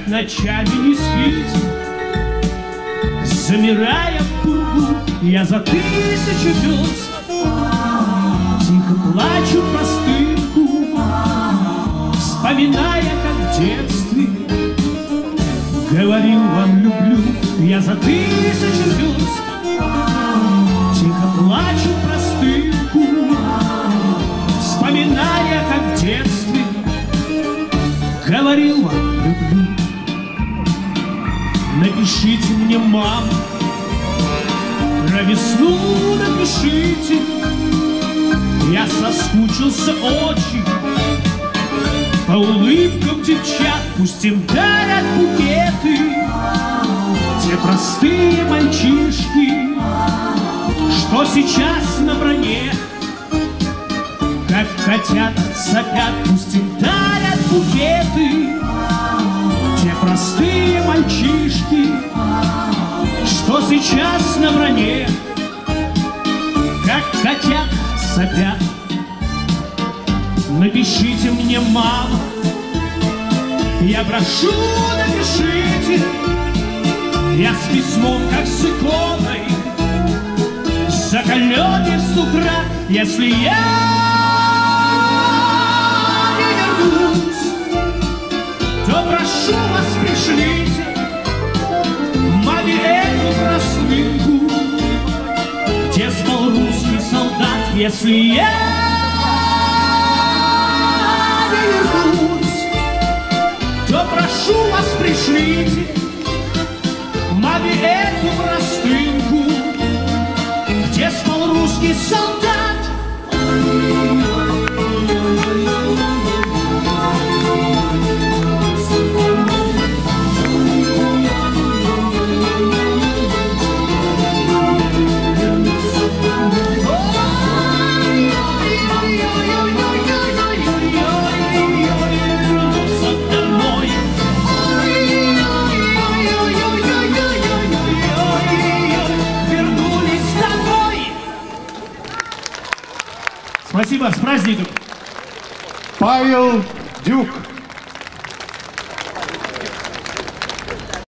как ночами не спите, замирая в кругу, я за 1000 верст тихо плачу простынку, вспоминая, как в детстве говорил вам люблю. Я за 1000 верст тихо плачу простынку, вспоминая, как в детстве говорил вам люблю. Напишите мне, мама, про весну напишите. Я соскучился очень по улыбкам девчат. Пусть им дарят букеты те простые мальчишки, что сейчас на броне, как котята сопят. Пусть им дарят букеты те простые мальчишки, что сейчас на броне, как котята сопят. Напишите мне, мама, я прошу, напишите. Я с письмом, как с иконой, закаленный с утра. Если я не вернусь, то прошу вас, пришлите маме эту простынку, где спал русский солдат. Если я не вернусь, то прошу вас, пришлите маме эту простынку, где спал русский солдат. Спасибо, с праздником! Павел Дюк.